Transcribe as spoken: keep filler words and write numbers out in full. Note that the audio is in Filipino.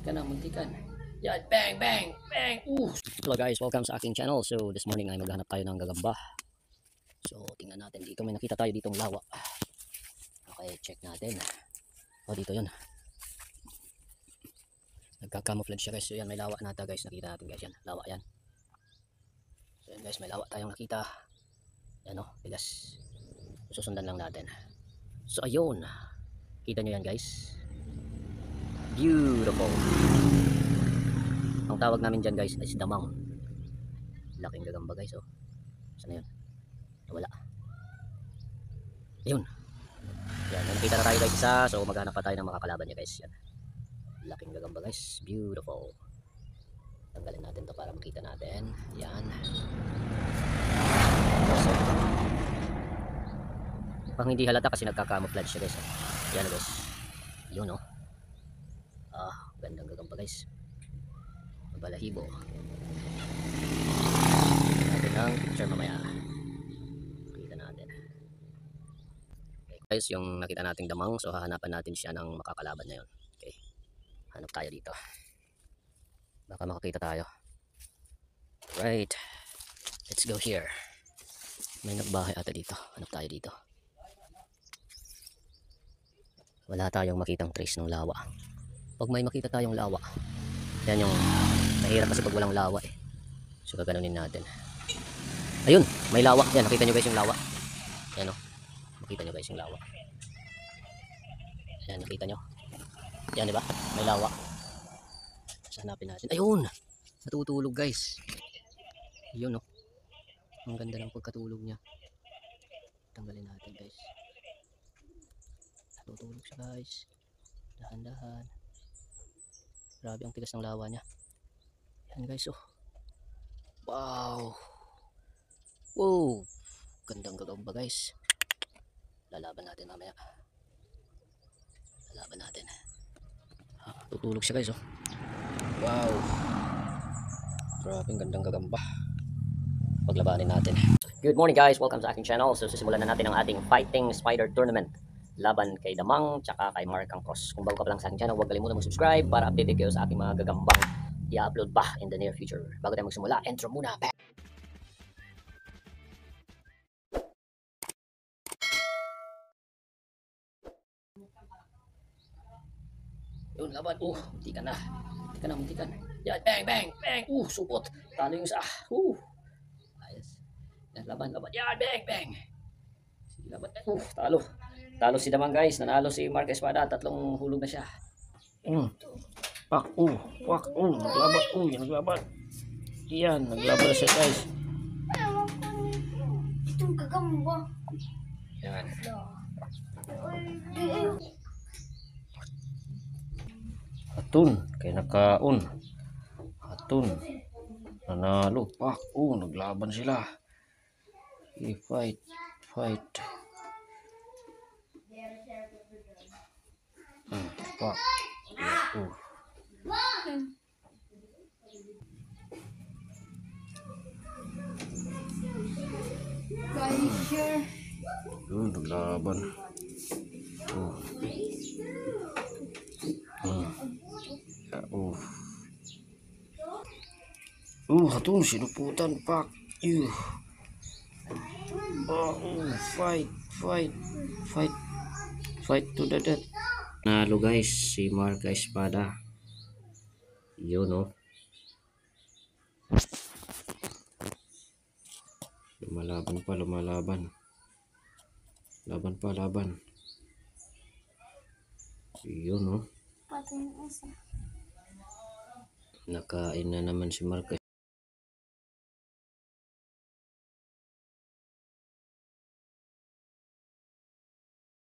ka na, muntikan. Yan, bang, bang, bang. Uh. Hello guys, welcome sa aking channel. So this morning ay maghanap tayo ng gagamba. So tingnan natin dito, may nakita tayo ditong lawa. Okay, check natin. Oh, dito yun. Nagka-camouflage siya guys. So yan, may lawa nata guys. Nakita natin guys yan. Lawa yan. So yan guys, may lawa tayong nakita. Yan o, bigas. Susundan lang natin. So ayun. Kita nyo yan guys. Beautiful. Ang tawag namin dyan guys is damang. Laking gagamba guys oh. Saan na yun? Wala. Ayun. Yan, nakita na tayo guys isa. So maghanap pa tayo ng makakalaban niya guys. Yan. Laking gagamba guys. Beautiful. Tanggalin natin to para makita natin. Yan. So, pang hindi halata kasi nagka-camouflage siya guys. Yan guys. Yun oh. Ah, gandang gagamba guys. Balahibo. Natin ang picture mamaya. Kita natin. Okay guys, yung nakita nating damang. So hahanapan natin siya ng makakalaban na yun. Okay. Hanap tayo dito. Baka makakita tayo. Right. Let's go here. May nagbahay ata dito. Hanap tayo dito. Wala tayong makitang trace ng lawa. Pag may makita tayong lawa, yan yung mahirap kasi pag walang lawa eh. So gaganunin natin. Ayun, may lawa. Yan, nakita nyo guys yung lawa. Yan o. Makita nyo guys yung lawa. Yan, nakita nyo. Yan, diba? May lawa. So, hanapin natin. Ayun! Natutulog guys. Yun o. Ang ganda ng pagkatulog niya. Tanggalin natin guys. Natutulog siya guys. Dahan-dahan. Grabe ang tigas ng lawa niya. Yan guys oh. Wow. Wow. Gandang gagamba guys. Lalaban natin mamaya. Lalaban natin. Ah, tutulog siya guys oh. Wow. Grabe ang gandang gagamba. Paglabanin natin. Good morning guys. Welcome sa aking channel. So sisimulan na natin ang ating Fighting Spider Tournament. Laban kay Damang tsaka kay Mark Cross. Kung bago ka pa lang sa aking channel, huwag kalimutan mag-subscribe para updated kayo sa aking mga gagambang i-upload pa in the near future. Bago tayo magsimula, intro muna. Yun, laban. Uh, munti ka na. Munti ka na, munti ka na. Yan, bang, bang, bang. Uh, supot. Talo yung isa. Uh. Ayos. Yan, laban, laban. Yan, bang, bang. Sige, laban. Uh, talo. Talo si Damang guys, nanalo si Mark Espada, tatlong hulog na siya. Mm. Pak, uh, pak, uh, naglaban, uh, naglaban. Yan, naglaban na siya guys. Itong gagamba. Yan. Atun, kay nakaon. Atun. Nanalo, pak, uh, naglaban sila. I fight, fight. Hmm, pak. Uh. Yun, naglaban. Uh. Hmm. Uh. Uh, hatun, sinuputan, pak. Uh. Oh, uh, fight, fight, fight, fight to the death. Nalo guys si Mark Espada. Yun oh. Lumalaban pa, lumalaban. Laban pa, laban. Yun oh. Nakain na naman si Mark.